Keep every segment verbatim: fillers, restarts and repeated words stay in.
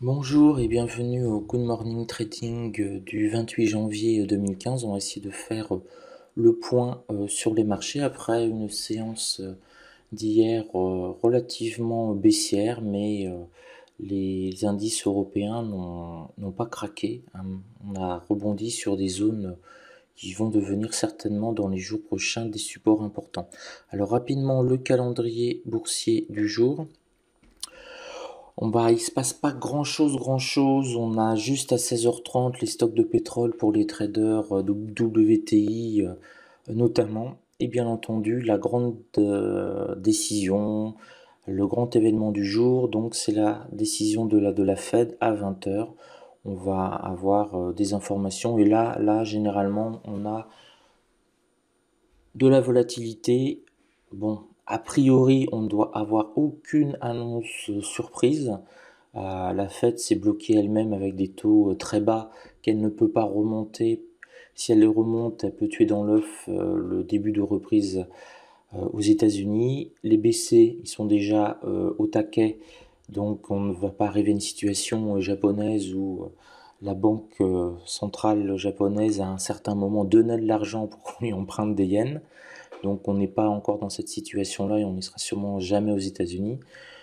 Bonjour et bienvenue au Good Morning Trading euh, du vingt-huit janvier deux mille quinze. On va essayer de faire euh, le point euh, sur les marchés après une séance euh, d'hier euh, relativement baissière, mais euh, les indices européens n'ont n'ont pas craqué, hein. On a rebondi sur des zones qui vont devenir certainement dans les jours prochains des supports importants. Alors rapidement, le calendrier boursier du jour. On va, il se passe pas grand chose, grand chose. On a juste à seize heures trente les stocks de pétrole pour les traders euh, W T I euh, notamment. Et bien entendu, la grande euh, décision, le grand événement du jour, donc c'est la décision de la, de la Fed à vingt heures. On va avoir euh, des informations et là, là, généralement, on a de la volatilité. Bon, a priori, on ne doit avoir aucune annonce surprise. Euh, la Fed s'est bloquée elle-même avec des taux euh, très bas qu'elle ne peut pas remonter. Si elle les remonte, elle peut tuer dans l'œuf euh, le début de reprise euh, aux États-Unis. Les B C, ils sont déjà euh, au taquet, donc on ne va pas arriver à une situation euh, japonaise où euh, la banque euh, centrale japonaise à un certain moment donnait de l'argent pour qu'on lui emprunte des yens. Donc on n'est pas encore dans cette situation-là et on n'y sera sûrement jamais aux États-Unis.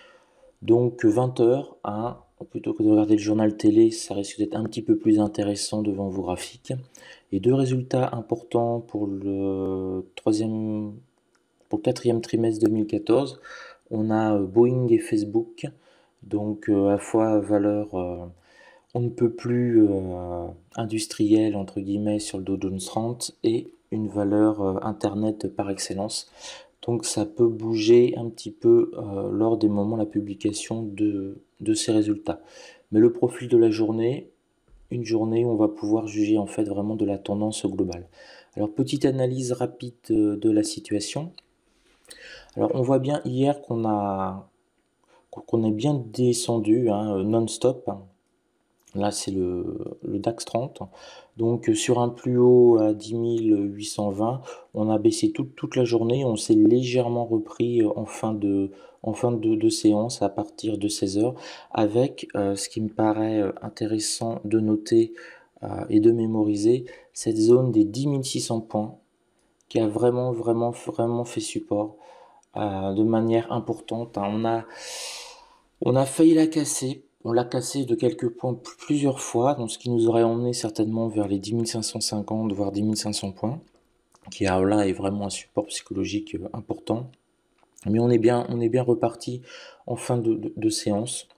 Donc vingt heures, hein, plutôt que de regarder le journal télé, ça risque d'être un petit peu plus intéressant devant vos graphiques. Et deux résultats importants pour le troisième, pour le quatrième trimestre deux mille quatorze. On a Boeing et Facebook, donc euh, à la fois valeur euh, on ne peut plus euh, industrielle entre guillemets sur le Dow Jones trente et une valeur euh, internet par excellence. Donc ça peut bouger un petit peu euh, lors des moments de la publication de, de ces résultats. Mais le profil de la journée, une journée où on va pouvoir juger en fait vraiment de la tendance globale. Alors petite analyse rapide de, de la situation. Alors on voit bien hier qu'on a qu'on est bien descendu hein, non-stop. Là, c'est le, le DAX trente. Donc, sur un plus haut à dix mille huit cent vingt, on a baissé toute, toute la journée. On s'est légèrement repris en fin de, en fin de, de séance à partir de seize heures avec euh, ce qui me paraît intéressant de noter euh, et de mémoriser, cette zone des dix mille six cents points qui a vraiment, vraiment, vraiment fait support euh, de manière importante. On a, on a failli la casser. On l'a cassé de quelques points plusieurs fois, donc ce qui nous aurait emmené certainement vers les dix mille cinq cent cinquante, voire dix mille cinq cents points, qui là est vraiment un support psychologique important. Mais on est bien, on est bien reparti en fin de, de, de séance.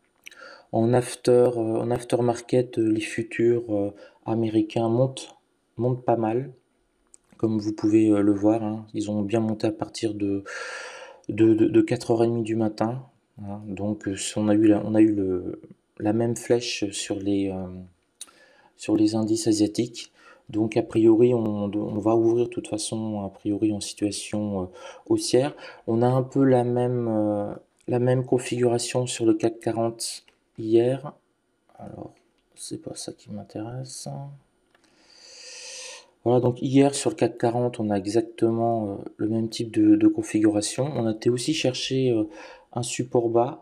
En after, en aftermarket, les futurs américains montent, montent pas mal, comme vous pouvez le voir. Hein. Ils ont bien monté à partir de, de, de, de quatre heures trente du matin. Hein. Donc on a eu, la, on a eu le, la même flèche sur les, euh, sur les indices asiatiques. Donc a priori on, on va ouvrir de toute façon a priori en situation euh, haussière. On a un peu la même, euh, la même configuration sur le C A C quarante hier. Alors c'est pas ça qui m'intéresse. Voilà, donc hier sur le C A C quarante, on a exactement euh, le même type de, de configuration. On a été aussi chercher euh, un support bas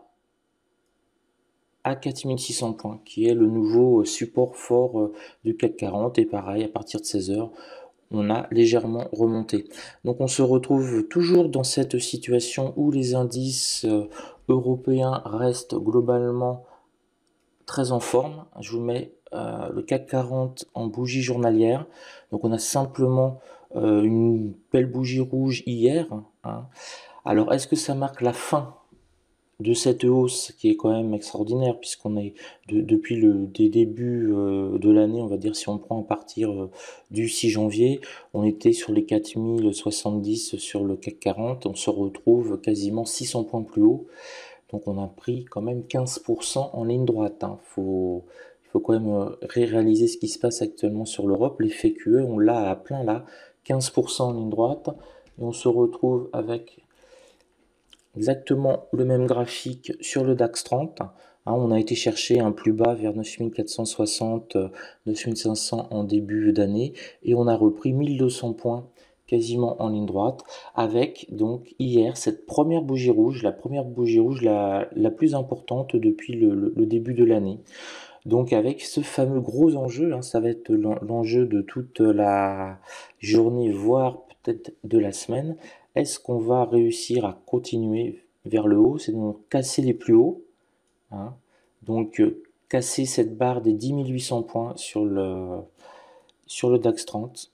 à quatre mille six cents points, qui est le nouveau euh, support fort euh, du C A C quarante. Et pareil, à partir de seize heures, on a légèrement remonté. Donc on se retrouve toujours dans cette situation où les indices euh, européens restent globalement très en forme. Je vous mets euh, le C A C quarante en bougie journalière. Donc on a simplement euh, une belle bougie rouge hier. Hein. Alors est-ce que ça marque la fin de cette hausse qui est quand même extraordinaire puisqu'on est de, depuis le des débuts euh, de l'année, on va dire si on prend à partir euh, du six janvier, on était sur les quatre mille soixante-dix sur le C A C quarante, on se retrouve quasiment six cents points plus haut. Donc on a pris quand même quinze pour cent en ligne droite. Hein. Faut, il faut quand même réaliser ce qui se passe actuellement sur l'Europe. L'effet Q E, on l'a à plein là, quinze pour cent en ligne droite. Et on se retrouve avec exactement le même graphique sur le DAX trente. Hein, on a été chercher un plus bas vers neuf mille quatre cent soixante, neuf mille cinq cents en début d'année. Et on a repris mille deux cents points quasiment en ligne droite, avec donc hier cette première bougie rouge, la première bougie rouge la, la plus importante depuis le, le- le début de l'année. Donc avec ce fameux gros enjeu, hein, ça va être l'en- l'enjeu de toute la journée, voire peut-être de la semaine. Est-ce qu'on va réussir à continuer vers le haut, c'est donc casser les plus hauts, hein. Donc euh, casser cette barre des dix mille huit cents points sur le, sur le DAX trente.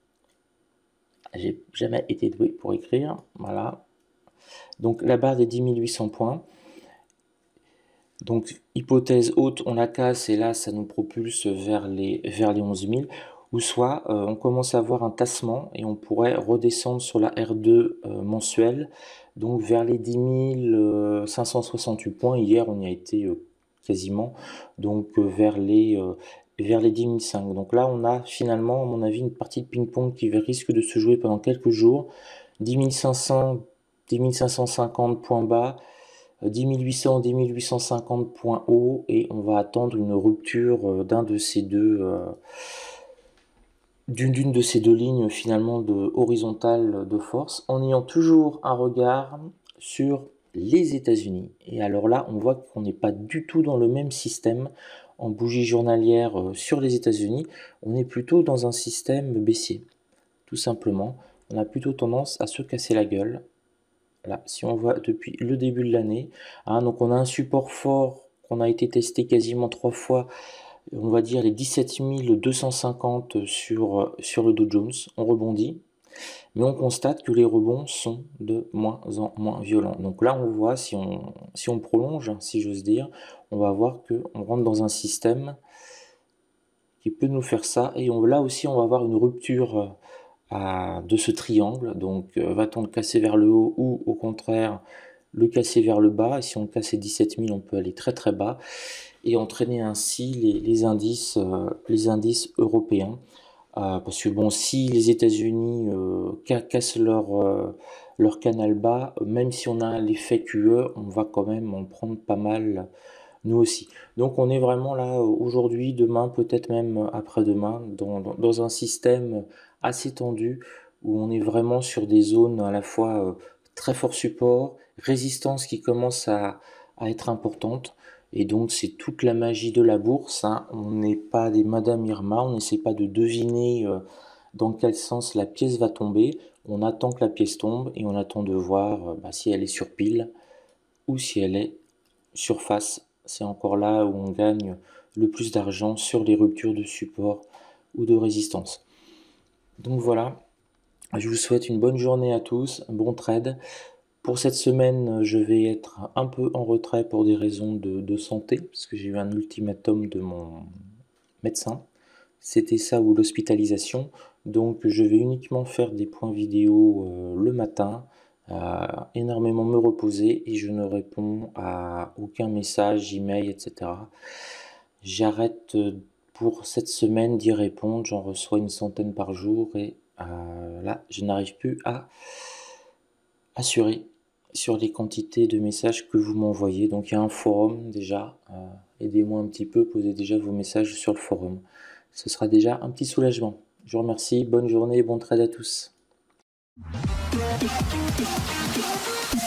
J'ai jamais été doué pour écrire, voilà. Donc la barre des dix mille huit cents points. Donc hypothèse haute, on la casse et là ça nous propulse vers les, vers les onze mille. Ou soit euh, on commence à avoir un tassement et on pourrait redescendre sur la R deux euh, mensuelle, donc vers les dix mille cinq cent soixante-huit points. Hier on y a été euh, quasiment, donc euh, vers les, euh, vers les dix mille cinq. Donc là on a finalement à mon avis une partie de ping-pong qui risque de se jouer pendant quelques jours. dix mille cinq cents, dix mille cinq cent cinquante points bas, dix mille huit cents, dix mille huit cent cinquante points haut, et on va attendre une rupture euh, d'un de ces deux, euh, d'une d'une de ces deux lignes finalement de horizontale de force, en ayant toujours un regard sur les États-Unis. Et alors là, on voit qu'on n'est pas du tout dans le même système en bougie journalière euh, sur les États-Unis. On est plutôt dans un système baissier, tout simplement. On a plutôt tendance à se casser la gueule. Là, si on voit depuis le début de l'année, hein, donc on a un support fort qu'on a été testé quasiment trois fois, on va dire les dix-sept mille deux cent cinquante sur, sur le Dow Jones. On rebondit, mais on constate que les rebonds sont de moins en moins violents. Donc là, on voit, si on, si on prolonge, si j'ose dire, on va voir qu'on rentre dans un système qui peut nous faire ça, et on, là aussi, on va avoir une rupture à, de ce triangle. Donc, euh, va-t-on le casser vers le haut ou au contraire le casser vers le bas? Et si on casse les dix-sept mille, on peut aller très très bas et entraîner ainsi les, les indices, euh, les indices européens. Euh, parce que bon, si les États-Unis euh, cassent leur, euh, leur canal bas, même si on a l'effet Q E, on va quand même en prendre pas mal, nous aussi. Donc on est vraiment là aujourd'hui, demain, peut-être même après-demain, dans, dans, dans un système assez tendu, où on est vraiment sur des zones à la fois euh, très fort support, résistance qui commence à, à être importante. Et donc c'est toute la magie de la bourse, hein. On n'est pas des Madame Irma, on n'essaie pas de deviner euh, dans quel sens la pièce va tomber. On attend que la pièce tombe et on attend de voir euh, bah, si elle est sur pile ou si elle est sur face. C'est encore là où on gagne le plus d'argent, sur les ruptures de support ou de résistance. Donc voilà, je vous souhaite une bonne journée à tous, un bon trade. Pour cette semaine, je vais être un peu en retrait pour des raisons de, de santé, parce que j'ai eu un ultimatum de mon médecin. C'était ça ou l'hospitalisation. Donc je vais uniquement faire des points vidéo euh, le matin, euh, énormément me reposer, et je ne réponds à aucun message, email, et cetera. J'arrête euh, pour cette semaine d'y répondre, j'en reçois une centaine par jour, et euh, là je n'arrive plus à assurer sur les quantités de messages que vous m'envoyez. Donc il y a un forum déjà, euh, aidez-moi un petit peu, posez déjà vos messages sur le forum. Ce sera déjà un petit soulagement. Je vous remercie, bonne journée et bon trade à tous.